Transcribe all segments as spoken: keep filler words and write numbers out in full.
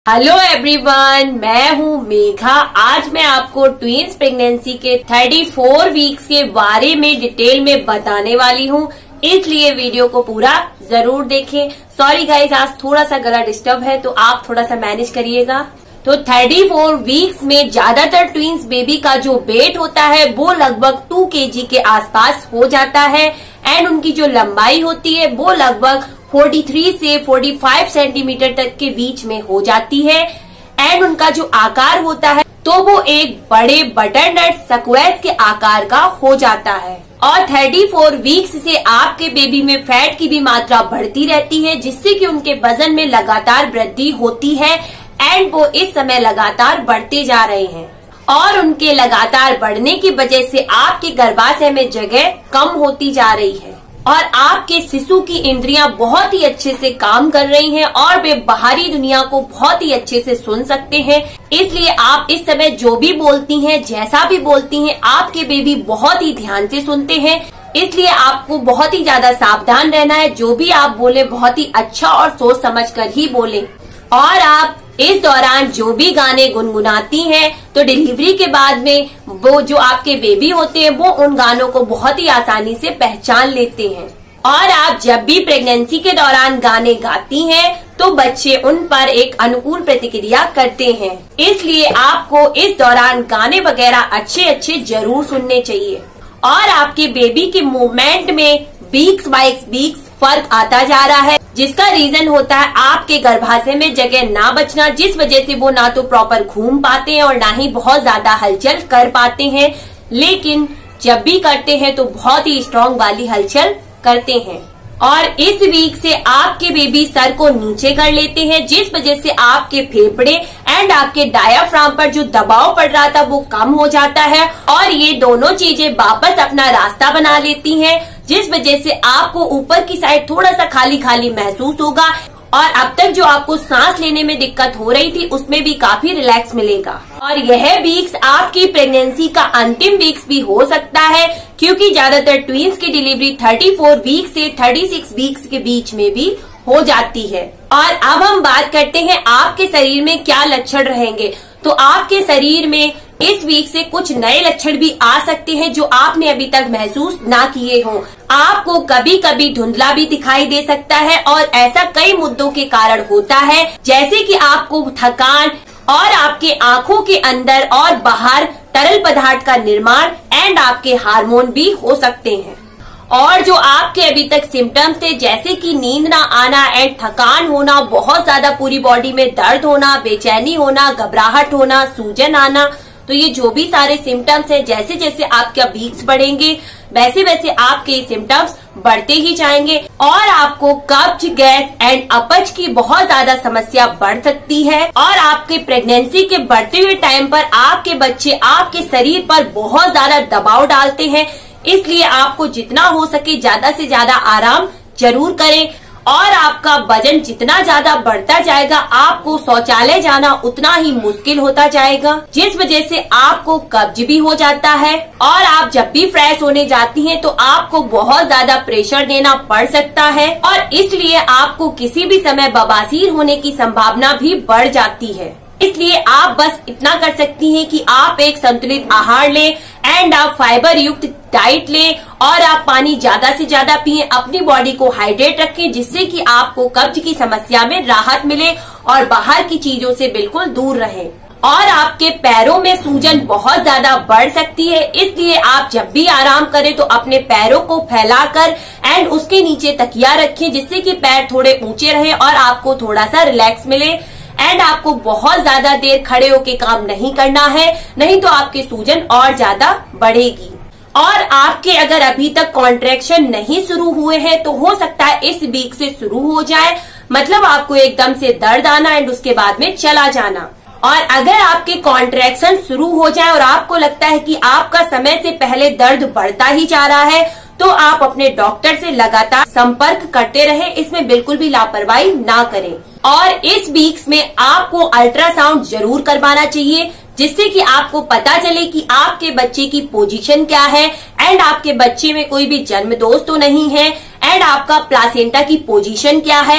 Hello everyone, मैं हूँ मेघा। आज मैं आपको ट्विंस प्रेगनेंसी के चौंतीस वीक्स के बारे में डिटेल में बताने वाली हूँ, इसलिए वीडियो को पूरा जरूर देखें। सॉरी गाइस, आज थोड़ा सा गला डिस्टर्ब है तो आप थोड़ा सा मैनेज करिएगा। तो चौंतीस वीक्स में ज्यादातर ट्विंस बेबी का जो वेट होता है वो लगभग दो केजी के आसपास हो जाता है एंड उनकी जो लंबाई होती है वो लगभग तैंतालीस से पैंतालीस सेंटीमीटर तक के बीच में हो जाती है एंड उनका जो आकार होता है तो वो एक बड़े बटरनट स्क्वैश के आकार का हो जाता है। और चौंतीस वीक्स से आपके बेबी में फैट की भी मात्रा बढ़ती रहती है, जिससे कि उनके वजन में लगातार वृद्धि होती है एंड वो इस समय लगातार बढ़ते जा रहे हैं। और उनके लगातार बढ़ने की वजह से आपके गर्भाशय में जगह कम होती जा रही है और आपके शिशु की इंद्रियां बहुत ही अच्छे से काम कर रही हैं और वे बाहरी दुनिया को बहुत ही अच्छे से सुन सकते हैं। इसलिए आप इस समय जो भी बोलती हैं, जैसा भी बोलती हैं, आपके बेबी बहुत ही ध्यान से सुनते हैं। इसलिए आपको बहुत ही ज्यादा सावधान रहना है। जो भी आप बोले बहुत ही अच्छा और सोच समझ कर ही बोले। और आप इस दौरान जो भी गाने गुनगुनाती हैं तो डिलीवरी के बाद में वो जो आपके बेबी होते हैं वो उन गानों को बहुत ही आसानी से पहचान लेते हैं। और आप जब भी प्रेगनेंसी के दौरान गाने गाती हैं तो बच्चे उन पर एक अनुकूल प्रतिक्रिया करते हैं। इसलिए आपको इस दौरान गाने वगैरह अच्छे अच्छे जरूर सुनने चाहिए। और आपके बेबी के मूवमेंट में वीक्स बाय वीक्स फर्क आता जा रहा है, जिसका रीजन होता है आपके गर्भाशय में जगह ना बचना, जिस वजह से वो ना तो प्रॉपर घूम पाते हैं और ना ही बहुत ज्यादा हलचल कर पाते हैं। लेकिन जब भी करते हैं तो बहुत ही स्ट्रांग वाली हलचल करते हैं। और इस वीक से आपके बेबी सर को नीचे कर लेते हैं, जिस वजह से आपके फेफड़े एंड आपके डायाफ्राम पर जो दबाव पड़ रहा था वो कम हो जाता है और ये दोनों चीजें वापस अपना रास्ता बना लेती हैं, जिस वजह से आपको ऊपर की साइड थोड़ा सा खाली खाली महसूस होगा और अब तक जो आपको सांस लेने में दिक्कत हो रही थी उसमें भी काफी रिलैक्स मिलेगा। और यह वीक्स आपकी प्रेगनेंसी का अंतिम वीक्स भी हो सकता है, क्योंकि ज्यादातर ट्विंस की डिलीवरी चौंतीस वीक्स से छत्तीस वीक्स के बीच में भी हो जाती है। और अब हम बात करते हैं आपके शरीर में क्या लक्षण रहेंगे। तो आपके शरीर में इस वीक से कुछ नए लक्षण भी आ सकते हैं जो आपने अभी तक महसूस ना किए हों। आपको कभी कभी धुंधला भी दिखाई दे सकता है और ऐसा कई मुद्दों के कारण होता है, जैसे कि आपको थकान और आपके आंखों के अंदर और बाहर तरल पदार्थ का निर्माण एंड आपके हार्मोन भी हो सकते हैं। और जो आपके अभी तक सिम्टम्स थे, जैसे कि नींद ना आना एंड थकान होना, बहुत ज्यादा पूरी बॉडी में दर्द होना, बेचैनी होना, घबराहट होना, सूजन आना, तो ये जो भी सारे सिम्टम्स हैं, जैसे जैसे आपका वीक्स बढ़ेंगे वैसे वैसे आपके सिम्टम्स बढ़ते ही जाएंगे और आपको कब्ज, गैस एंड अपच की बहुत ज्यादा समस्या बढ़ सकती है। और आपके प्रेगनेंसी के बढ़ते हुए टाइम पर आपके बच्चे आपके शरीर पर बहुत ज्यादा दबाव डालते हैं, इसलिए आपको जितना हो सके ज्यादा से ज्यादा आराम जरूर करें। और आपका वजन जितना ज्यादा बढ़ता जाएगा आपको शौचालय जाना उतना ही मुश्किल होता जाएगा, जिस वजह से आपको कब्ज भी हो जाता है। और आप जब भी फ्रेश होने जाती हैं तो आपको बहुत ज्यादा प्रेशर देना पड़ सकता है और इसलिए आपको किसी भी समय बवासीर होने की संभावना भी बढ़ जाती है। इसलिए आप बस इतना कर सकती हैं कि आप एक संतुलित आहार लें एंड आप फाइबर युक्त डाइट लें और आप पानी ज्यादा से ज्यादा पिएं, अपनी बॉडी को हाइड्रेट रखें, जिससे कि आपको कब्ज की समस्या में राहत मिले और बाहर की चीजों से बिल्कुल दूर रहें। और आपके पैरों में सूजन बहुत ज्यादा बढ़ सकती है, इसलिए आप जब भी आराम करें तो अपने पैरों को फैलाकर एंड उसके नीचे तकिया रखें, जिससे कि पैर थोड़े ऊंचे रहें और आपको थोड़ा सा रिलैक्स मिले। एंड आपको बहुत ज्यादा देर खड़े होके काम नहीं करना है, नहीं तो आपकी सूजन और ज्यादा बढ़ेगी। और आपके अगर अभी तक कॉन्ट्रैक्शन नहीं शुरू हुए हैं तो हो सकता है इस वीक से शुरू हो जाए, मतलब आपको एकदम से दर्द आना एंड उसके बाद में चला जाना। और अगर आपके कॉन्ट्रैक्शन शुरू हो जाए और आपको लगता है कि आपका समय से पहले दर्द बढ़ता ही जा रहा है तो आप अपने डॉक्टर से लगातार संपर्क करते रहें, इसमें बिल्कुल भी लापरवाही ना करें। और इस वीक्स में आपको अल्ट्रासाउंड जरूर करवाना चाहिए, जिससे कि आपको पता चले कि आपके बच्चे की पोजीशन क्या है एंड आपके बच्चे में कोई भी जन्म दोष तो नहीं है एंड आपका प्लासेंटा की पोजीशन क्या है।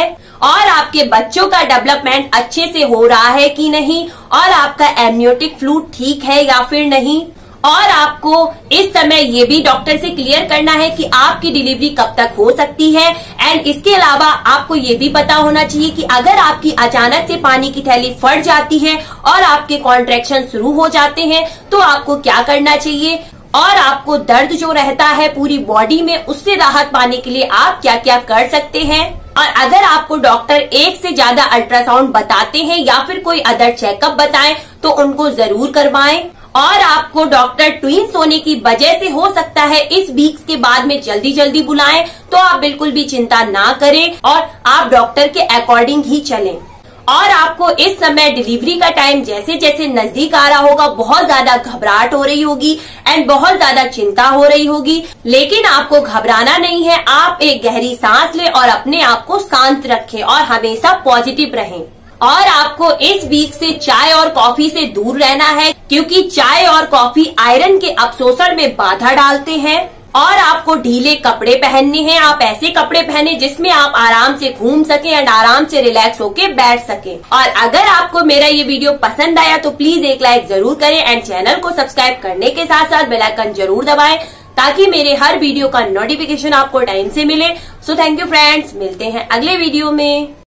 और आपके बच्चों का डेवलपमेंट अच्छे से हो रहा है कि नहीं, और आपका एमनियोटिक फ्लूइड ठीक है या फिर नहीं। और आपको इस समय ये भी डॉक्टर से क्लियर करना है कि आपकी डिलीवरी कब तक हो सकती है। एंड इसके अलावा आपको ये भी पता होना चाहिए कि अगर आपकी अचानक से पानी की थैली फट जाती है और आपके कॉन्ट्रैक्शन शुरू हो जाते हैं तो आपको क्या करना चाहिए, और आपको दर्द जो रहता है पूरी बॉडी में उससे राहत पाने के लिए आप क्या क्या कर सकते हैं। और अगर आपको डॉक्टर एक से ज्यादा अल्ट्रासाउंड बताते हैं या फिर कोई अदर चेकअप बताएं तो उनको जरूर करवाएं। और आपको डॉक्टर ट्विंस होने की वजह से हो सकता है इस वीक्स के बाद में जल्दी जल्दी बुलाएं, तो आप बिल्कुल भी चिंता ना करें और आप डॉक्टर के अकॉर्डिंग ही चलें। और आपको इस समय डिलीवरी का टाइम जैसे जैसे नजदीक आ रहा होगा बहुत ज्यादा घबराहट हो रही होगी एंड बहुत ज्यादा चिंता हो रही होगी, लेकिन आपको घबराना नहीं है। आप एक गहरी सांस लें और अपने आप को शांत रखें और हमेशा पॉजिटिव रहें। और आपको इस वीक से चाय और कॉफी से दूर रहना है, क्योंकि चाय और कॉफी आयरन के अवशोषण में बाधा डालते हैं। और आपको ढीले कपड़े पहनने हैं। आप ऐसे कपड़े पहने जिसमें आप आराम से घूम सके एंड आराम से रिलैक्स होके बैठ सके। और अगर आपको मेरा ये वीडियो पसंद आया तो प्लीज एक लाइक जरूर करें एंड चैनल को सब्सक्राइब करने के साथ साथ बेल आइकन जरूर दबाएं ताकि मेरे हर वीडियो का नोटिफिकेशन आपको टाइम से मिले। सो थैंक यू फ्रेंड्स, मिलते हैं अगले वीडियो में।